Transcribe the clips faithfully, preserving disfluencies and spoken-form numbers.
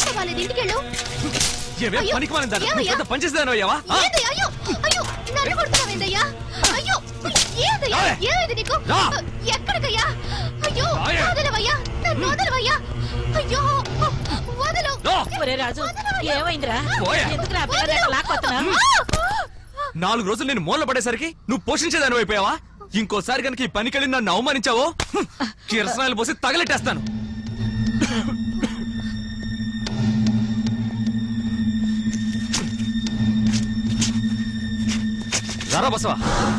ఒంట్లో బాలేదు, ఇంటికెళ్ళు. పనిచేసేదానయ్యావా? అయ్యో అయ్యో నన్ను కొడుతున్నావేందయ్యా? అయ్యో ఏదయ్యా? ఏమైంది నీకు? ఎక్కడికయ్యా? అయ్యో వదలవయ్యా, నన్ను వదలవయ్యా. అయ్యో వదలు. ఒరే రాజు, ఏమైందిరా? ఎందుకు లాక్కొస్తున్నా? నాలుగు రోజులు నేను మూల పడేసరికి నువ్వు పోషించేదాని అయిపోయావా? ఇంకోసారి కనుక ఈ పనికెళ్ళి నన్ను అవమానించావో కిరసనాయలు పోసి తగలెట్టేస్తాను. రారా బసవా.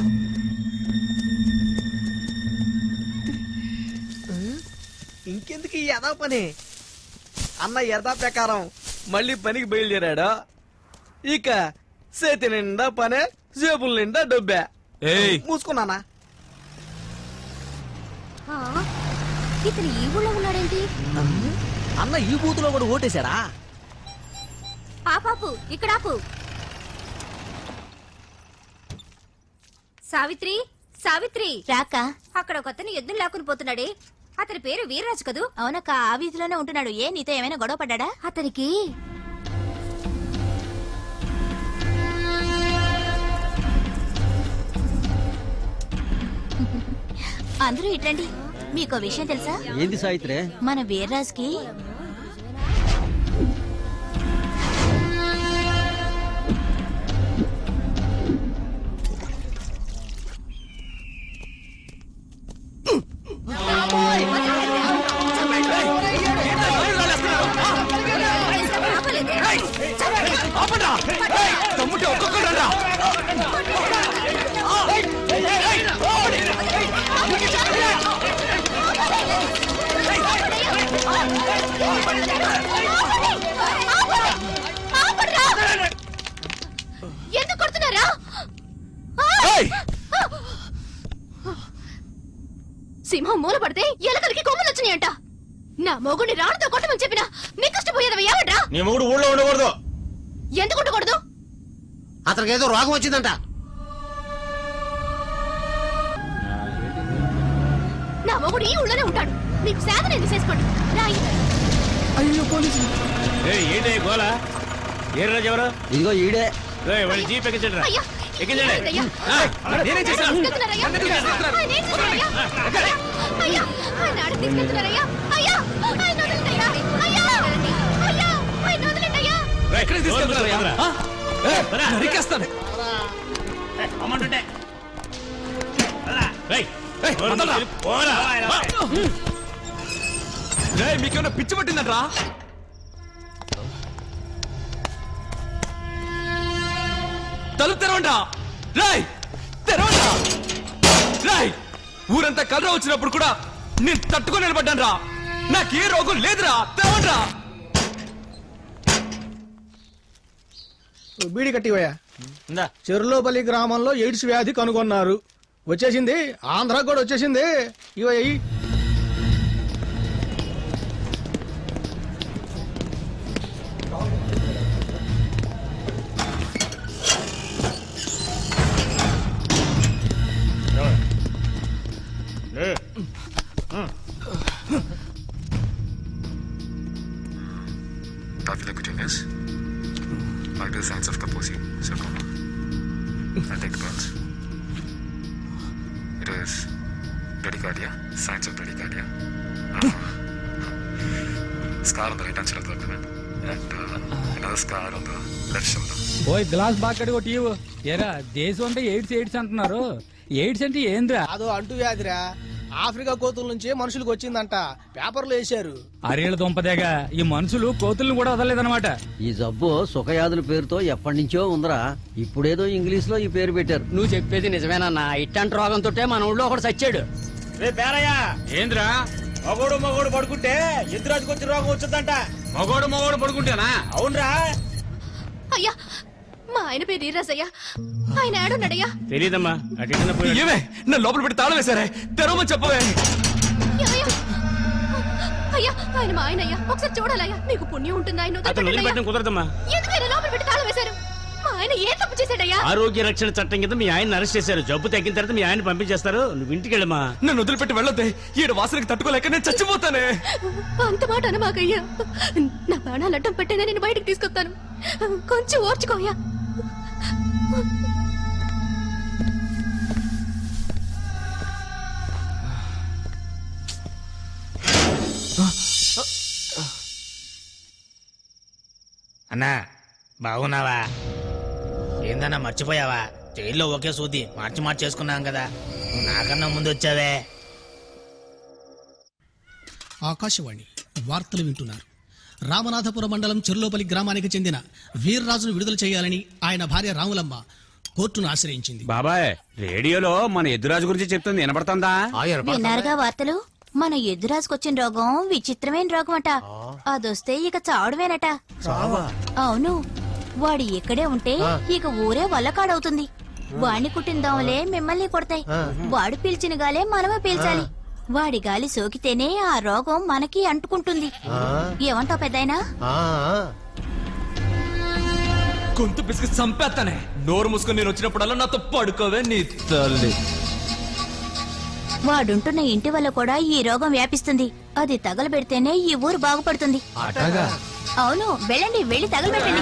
ఇంకెందుకు ఈ యథా పని? అన్న యథా ప్రకారం మళ్ళీ పనికి బయలుదేరాడు. ఇక చేతి నిండా పనే, జేబుల నిండా డబ్బే. మూసుకున్నానా? ఇతను ఈ ఊళ్ళో ఉన్నాడేంటి? అన్న ఈ బూతులో కూడా ఓటేశాడా? ఆ పాపు ఇక్కడ ఆపు. సావిత్రి, సావిత్రి రాక. అక్కడ ఒక అతను ఎద్దులు లాక్కుని పోతున్నాడే, అతని పేరు వీర్రాజు కదూ? అవునక్క, ఆ వీధిలోనే ఉంటున్నాడు. ఏ నీతో ఏమైనా గొడవ పడ్డా? అతనికి అందరూ ఇట్లండి. మీకో విషయం తెలుసా? ఏంది సావిత్రి? మన వీర్రాజుకి ఎందుకు కొడుతున్నారా? సింహం మూల పడితే ఎలకలకి కొమ్ములు వచ్చినాయంట. నా మొగుడిని రాళ్ళతో కొట్టమని చెప్పినా నీ కష్టపోయేదవి ఏమంటా? నీ మొగుడు ఊళ్ళో ఉండకూడదు. ఎందుకు ఉండకూడదు? అతనికి ఏదో రోగం వచ్చిందంట. నా మొగుడు ఈ ఊళ్ళోనే ఉంటాడు. నీకు సేద నేను చేసుకోండి. రాయి. అయ్యో పోలీసు. ఏంటి గోలా? ఏ రాజు ఎవరు? ఇదిగో ఈడే. వాళ్ళు జీప్ ఎక్కించండి రా. ఎక్కించండి. మీకేమన్నా పిచ్చి పట్టిందంట్రా? తలుపు తెరవండా. రాయ్ తెరవండా. రాయ్ ఊరంతా కలరా వచ్చినప్పుడు కూడా నేను తట్టుకొని నిలబడ్డాను రా. నాకే రోగం లేదురా. తెరవండ్రా. బీడి కట్టివయ్యా. చెరులోపల్లి గ్రామంలో ఎయిడ్స్ వ్యాధి కనుగొన్నారు. వచ్చేసింది, ఆంధ్ర కూడా వచ్చేసింది. ఇవయ్యి Cutaneous. Vital signs of Kaposi sarcoma. I'll take the pulse. It is bradycardia. Signs of bradycardia. Uh, scar on the right hand side of the abdomen and uh, another scar on the left shoulder. ఓయ్ glass బాగా కడిగో టీవు. ఏరా దేశం అంటే AIDS AIDS అంటున్నారు. AIDS అంటే ఏంద్రా? అదో అంటు వ్యాధిరా. ఆఫ్రికా కోతుల నుంచి మనుషులకు వచ్చిందంట. పేపర్లు వేశారు. అరేళ్ళ దుంపదేగా ఈ మనుషులు కోతుల్ని కూడా వదలలేదన్నమాట. ఈ జబ్బు సుఖయాదుల పేరుతో ఎప్పటి నుంచో ఉందరా. ఇప్పుడేదో ఇంగ్లీష్ లో ఈ పేరు పెట్టారు. నువ్వు చెప్పేది నిజమేనన్నా? ఇట్టంటి రోగంతో మన ఊళ్ళో ఒకటి చచ్చాడు. ఏంద్రా మగోడు మగోడు పడుకుంటే ఎదురాజుకు వచ్చి రోగం వచ్చిందంట. మగోడు మగోడు పడుకుంటేనా? అవునరా. అయ్యా మా ఆయన పేరు ఈరాజయ్యా. ఆయన ఏడున్నాడయ్యా? తెలీదమ్మా. ఏమే నా లోపల పెట్టి తాళం వేశారే. తెరవమని చెప్పవే. అయ్యా ఆయన మా ఆయన అయ్యా. ఒకసారి చూడాలయ్యా. మీకు పుణ్యం ఉంటుంది. ఆయన కుదరదమ్మా. ఎందుకైనా లోపల పెట్టి తాళం వేశారు? మా ఆయన ఏ తప్పు చేశాడయ్యా? ఆరోగ్య రక్షణ చట్టం కింద మీ ఆయన అరెస్ట్ చేశారు. జబ్బు తగ్గిన తర్వాత మీ ఆయన పంపించేస్తారు. నువ్వు ఇంటికి వెళ్ళమ్మా. నన్ను వదిలిపెట్టి వెళ్ళొద్దే. ఈడ వాసనకి తట్టుకోలేక నేను చచ్చిపోతానే. అంత మాట అనమాకయ్యా. నా ప్రాణాలు అడ్డం పెట్టైనా నేను బయటకు తీసుకొస్తాను. కొంచెం ఓర్చుకోయా. అన్నా బాగున్నావా? ఏందన్నా మర్చిపోయావా? జైల్లో ఒకే సూది మార్చి మార్చి చేసుకున్నాం కదా, నాకన్నా ముందు వచ్చావే. ఆకాశవాణి వార్తలు వింటున్నారు. రామనాథపురం మండలం చెర్లోపల్లి గ్రామానికి చెందిన వీర్రాజును విడుదల చేయాలని ఆయన భార్య రాములమ్మ కోర్టును ఆశ్రయించింది. బాబాయ్, రేడియోలో మన ఎద్దురాజు గురించి చెప్తుంది వినపడుతుందా? విన్నారుగా వార్తలు? మన ఎద్దురాజుకొచ్చిన రోగం విచిత్రమైన రోగం అట. అదొస్తే ఇక చావడమేనట. అవును, వాడు ఇక్కడే ఉంటే ఇక ఊరే వల్లకాడవుతుంది. వాడిని కుట్టిన దోమలే మిమ్మల్ని కొడతాయి. వాడు పీల్చిన గాలే మనమే పీల్చాలి. వాడి గాలి సోకితేనే ఆ రోగం మనకి అంటుకుంటుంది. ఏమంటావు పెద్దాయనా? గొంతు పిసికి చంపేస్తానే. నోరు మూసుకొని నేను వచ్చినప్పుడల్లా నాతో పడుకోవే నీ తల్లి. వాడుంటున్న ఇంటి వల్ల కూడా ఈ రోగం వ్యాపిస్తుంది. అది తగలబెడితేనే ఈ ఊరు బాగుపడుతుంది. అవును, వెళ్ళండి, వెళ్ళి తగలబెట్టండి.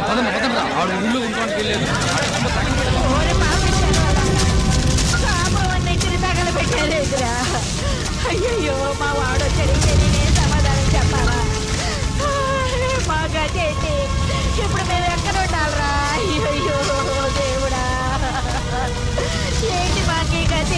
అయ్యో, మా వాడు సమాధానం చెప్పాలా? మా గదేంటి ఇప్పుడు? మేము ఎక్కడ ఉండాలరా? అయ్యో దేవుడా, ఏంటి మాకి గది?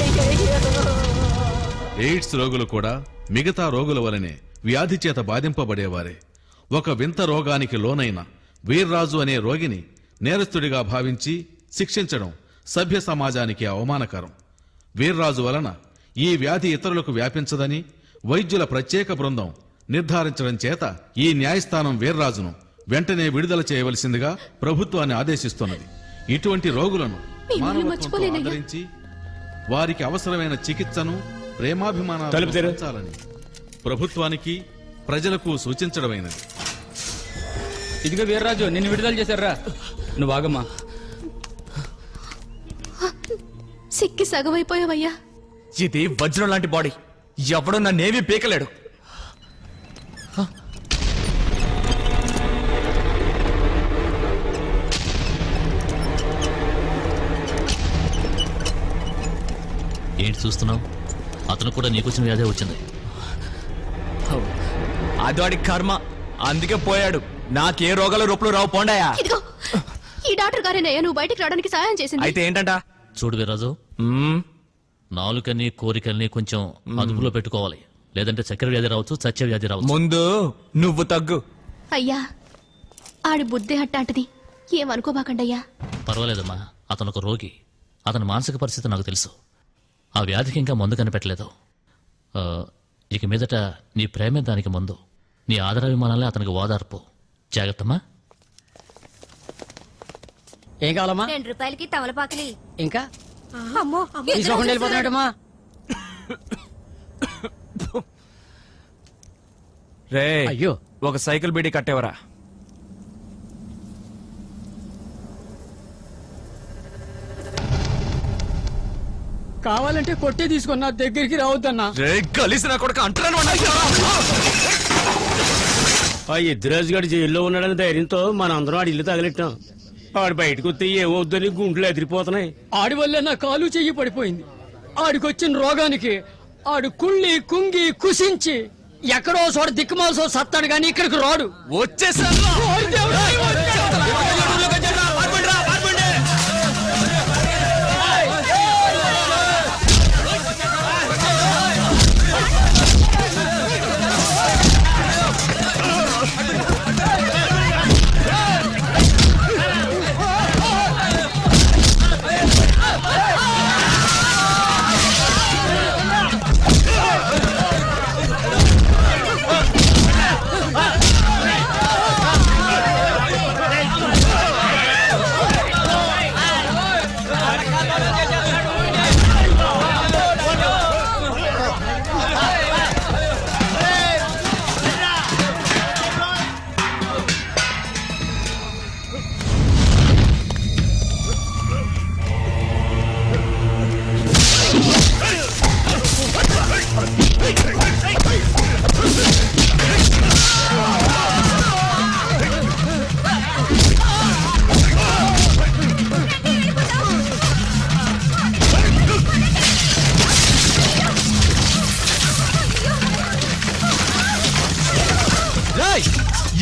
ఎయిడ్స్ రోగులు కూడా మిగతా రోగుల వలనే వ్యాధి చేత బాధింపబడేవారే. ఒక వింత రోగానికి లోనైన వీర్రాజు అనే రోగిని నేరస్తుడిగా భావించి శిక్షించడం సభ్య సమాజానికి అవమానకరం. వీర్రాజు వలన ఈ వ్యాధి ఇతరులకు వ్యాపించదని వైద్యుల ప్రత్యేక బృందం నిర్ధారించడం చేత ఈ న్యాయస్థానం వీర్రాజును వెంటనే విడుదల చేయవలసిందిగా ప్రభుత్వాన్ని ఆదేశిస్తున్నది. ఇటువంటి రోగులను మానవత్వంతో ఆదరించి వారికి అవసరమైన చికిత్సను ప్రేమాభిమానాలు పెంచాలని ప్రభుత్వానికి ప్రజలకు సూచించడమైనది. ఇదిగో వీర్రాజు, నిన్ను విడుదల చేశారా? నువ్వు ఆగమ్మా. సిక్కి సగమైపోయావయ్యా. ఇది వజ్రం లాంటి బాడీ, ఎవడో నన్నేమీ పీకలేడు. ఏంటి చూస్తున్నావు? అతను కూడా నీకొచ్చిన వ్యాధే వచ్చింది. అది వాడి కర్మ, అందుకే పోయాడు. నాకే రోగాల రూపంలో రావు. పోండాయా. ఈ డాక్టర్ గారేనయ్యా నువ్వు బయటికి రావడానికి సహాయం చేసింది. అయితే ఏంటంట? చూడు వీర్రాజు, నాలుకని కోరికల్ని కొంచెం అదుపులో పెట్టుకోవాలి. లేదంటే చక్కెర వ్యాధి రావచ్చు, చచ్చే వ్యాధి రావచ్చు. ముందు నువ్వు తగ్గు. అయ్యా, ఆడి బుద్ధి అట్టాంటిది, ఏమనుకోబాకండయ్యా. పర్వాలేదమ్మా, అతను ఒక రోగి. అతని మానసిక పరిస్థితి నాకు తెలుసు. ఆ వ్యాధికి ఇంకా మందు కనిపెట్టలేదు. ఇక మీదట నీ ప్రేమే దానికి మందు. నీ ఆదరాభిమానాలే అతనికి ఓదార్పు. జాగ్రత్తమ్మా. ఏం కావాలమ్మా? రెండు రూపాయలకి తమలపాకులి. ఇంకా అమ్మో, తీసుకోకుండా వెళ్ళిపోతున్నాడమ్మా. రే అయ్యో, ఒక సైకిల్ బీడీ కట్టేవరా? కావాలంటే కొట్టే తీసుకున్నా, దగ్గరికి రావద్దన్నా. కలిసి నా కొడుకు అంటాను. ఆ ఎద్దురాజు గారు జైల్లో ఉన్నాడని ధైర్యంతో మన అందరం ఆడి ఇల్లు తగలెట్టాం. ఆడు బయటకు వస్తే ఏమవుద్దని గుండెలు ఎదిరిపోతున్నాయి. ఆడి వల్ల నా కాలు చెయ్యి పడిపోయింది. ఆడికొచ్చిన రోగానికి ఆడు కుళ్ళి కుంగి కుసించి ఎక్కడో చోట దిక్కుమాల్సో సత్తాడు గాని ఇక్కడికి రాడు. వచ్చేసాను.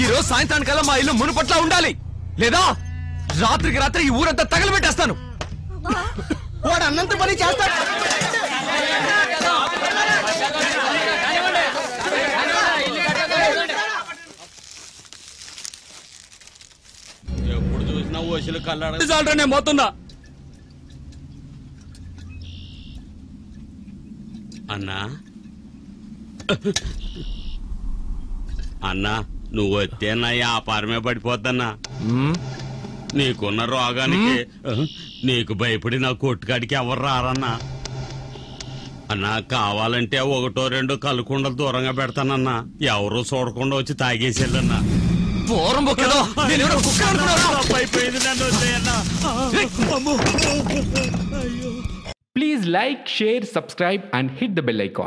ఈ రోజు సాయంత్రానికల్లా మా ఇల్లు మునుపట్లా ఉండాలి, లేదా రాత్రికి రాత్రి ఈ ఊరంతా తగలబెట్టేస్తాను. వాడు అన్నంత పని చేస్తాడు. ఎప్పుడు చూసినా ఓసిలు కళ్ళాడు. నేను పోతున్నా. అన్నా అన్నా నువ్వు వస్తే నా వ్యాపారమే పడిపోద్దన్నా. నీకున్న రోగానికి నీకు భయపడి నా కొట్టుకాడికి ఎవరు రారన్నా. అన్నా కావాలంటే ఒకటో రెండో కలుకుండలు దూరంగా పెడతానన్నా, ఎవరు చూడకుండా వచ్చి తాగేసేళ్ళన్నా. అయిపోయింది నన్ను వదిలేయన్నా. Please like, share, subscribe and hit the bell icon.